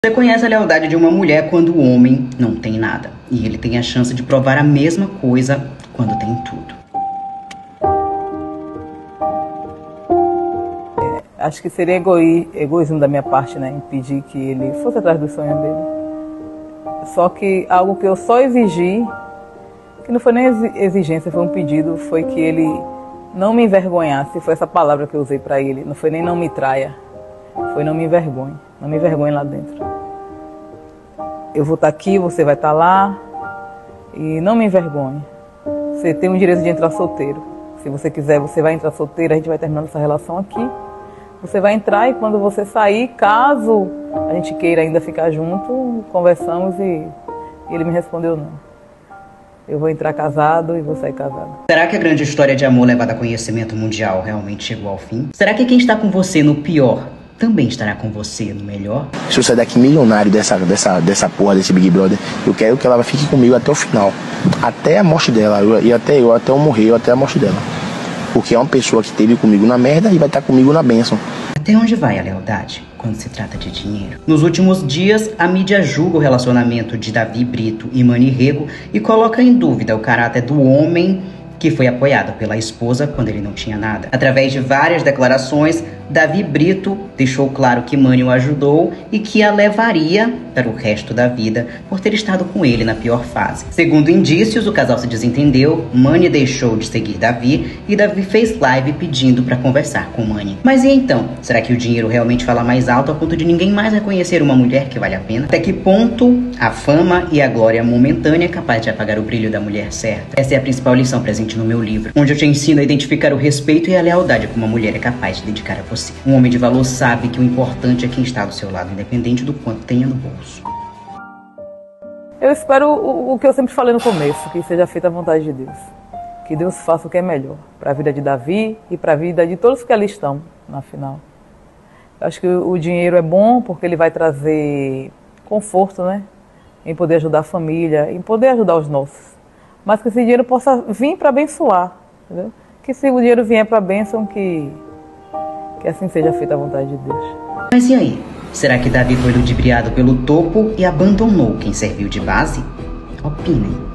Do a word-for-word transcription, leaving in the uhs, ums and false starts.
Você conhece a lealdade de uma mulher quando o homem não tem nada. E ele tem a chance de provar a mesma coisa quando tem tudo. Acho que seria egoi, egoísmo da minha parte, né? Impedir que ele fosse atrás do sonho dele. Só que algo que eu só exigi, que não foi nem exigência, foi um pedido, foi que ele não me envergonhasse. Foi essa palavra que eu usei para ele. Não foi nem não me traia. Foi não me envergonhe. Não me envergonhe lá dentro. Eu vou estar aqui, você vai estar lá. E não me envergonhe. Você tem o direito de entrar solteiro. Se você quiser, você vai entrar solteiro. A gente vai terminar essa relação aqui. Você vai entrar e quando você sair, caso a gente queira ainda ficar junto, conversamos e ele me respondeu não. Eu vou entrar casado e vou sair casado. Será que a grande história de amor levada a conhecimento mundial realmente chegou ao fim? Será que quem está com você no pior também estará com você no melhor? Se eu sair daqui milionário dessa, dessa, dessa porra, desse Big Brother, eu quero que ela fique comigo até o final. Até a morte dela, eu, e até eu, até eu morrer, eu, até a morte dela. Porque é uma pessoa que esteve comigo na merda e vai estar comigo na bênção. Até onde vai a lealdade quando se trata de dinheiro? Nos últimos dias, a mídia julga o relacionamento de Davi Brito e Mani Rego e coloca em dúvida o caráter do homem que foi apoiado pela esposa quando ele não tinha nada. Através de várias declarações, Davi Brito deixou claro que Mani o ajudou e que a levaria para o resto da vida por ter estado com ele na pior fase. Segundo indícios, o casal se desentendeu, Mani deixou de seguir Davi e Davi fez live pedindo para conversar com Mani. Mas e então? Será que o dinheiro realmente fala mais alto a ponto de ninguém mais reconhecer uma mulher que vale a pena? Até que ponto a fama e a glória momentânea é capaz de apagar o brilho da mulher certa? Essa é a principal lição presente no meu livro, onde eu te ensino a identificar o respeito e a lealdade que uma mulher é capaz de dedicar a você. Um homem de valor sabe que o importante é quem está do seu lado, independente do quanto tenha no bolso. Eu espero o, o que eu sempre falei no começo, que seja feita a vontade de Deus. Que Deus faça o que é melhor para a vida de Davi e para a vida de todos que ali estão, na final. Eu acho que o, o dinheiro é bom porque ele vai trazer conforto, né? Em poder ajudar a família, em poder ajudar os nossos. Mas que esse dinheiro possa vir para abençoar, entendeu? Que se o dinheiro vier para a bênção, que, que assim seja feita a vontade de Deus. Mas e aí? Será que Davi foi ludibriado pelo topo e abandonou quem serviu de base? Opinem.